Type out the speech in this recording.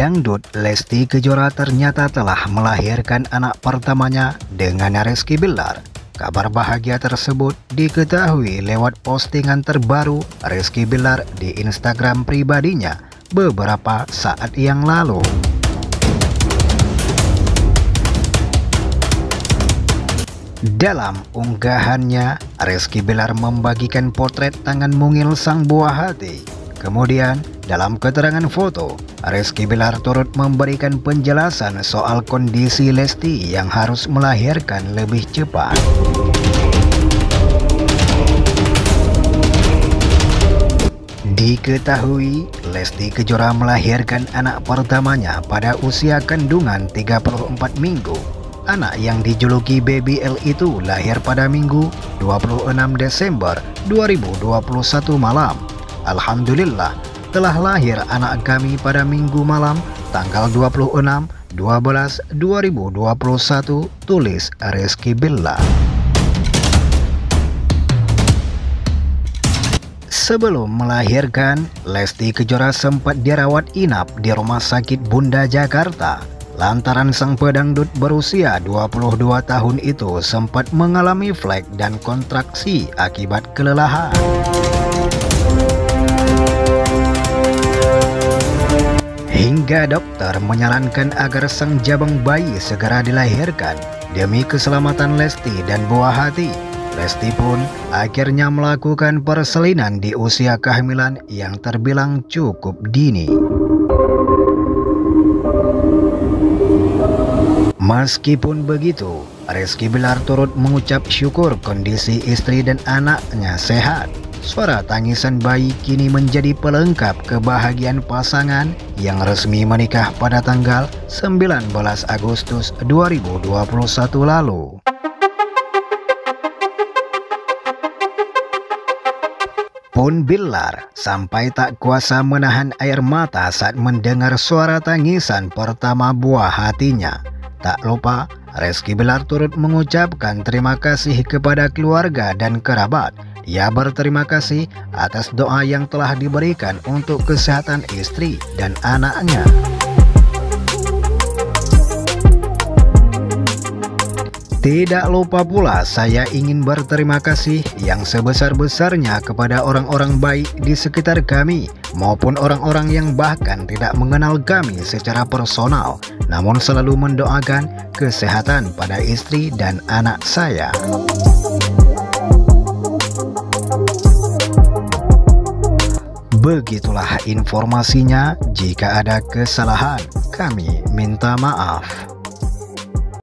dangdut Lesti Kejora ternyata telah melahirkan anak pertamanya dengan Rizky Bilar. Kabar bahagia tersebut diketahui lewat postingan terbaru Rizky Bilar di Instagram pribadinya beberapa saat yang lalu. Dalam unggahannya, Rizky Bilar membagikan potret tangan mungil sang buah hati. Kemudian, dalam keterangan foto, Rizky Bilar turut memberikan penjelasan soal kondisi Lesti yang harus melahirkan lebih cepat. Diketahui, Lesti Kejora melahirkan anak pertamanya pada usia kandungan 34 minggu. Anak yang dijuluki Baby L itu lahir pada Minggu 26 Desember 2021 malam. Alhamdulillah, telah lahir anak kami pada Minggu malam tanggal 26/12/2021, tulis Rizky Bilar. Sebelum melahirkan, Lesti Kejora sempat dirawat inap di Rumah Sakit Bunda Jakarta lantaran sang pedangdut berusia 22 tahun itu sempat mengalami flek dan kontraksi akibat kelelahan. Hingga dokter menyarankan agar sang jabang bayi segera dilahirkan demi keselamatan Lesti dan buah hati. Lesti pun akhirnya melakukan persalinan di usia kehamilan yang terbilang cukup dini. Meskipun begitu, Rizky Bilar turut mengucap syukur kondisi istri dan anaknya sehat. Suara tangisan bayi kini menjadi pelengkap kebahagiaan pasangan yang resmi menikah pada tanggal 19 Agustus 2021 lalu. Pun Bilar sampai tak kuasa menahan air mata saat mendengar suara tangisan pertama buah hatinya. Tak lupa, Rizky Bilar turut mengucapkan terima kasih kepada keluarga dan kerabat. Ia berterima kasih atas doa yang telah diberikan untuk kesehatan istri dan anaknya. Tidak lupa pula, saya ingin berterima kasih yang sebesar-besarnya kepada orang-orang baik di sekitar kami maupun orang-orang yang bahkan tidak mengenal kami secara personal, namun selalu mendoakan kesehatan pada istri dan anak saya. Begitulah informasinya. Jika ada kesalahan, kami minta maaf.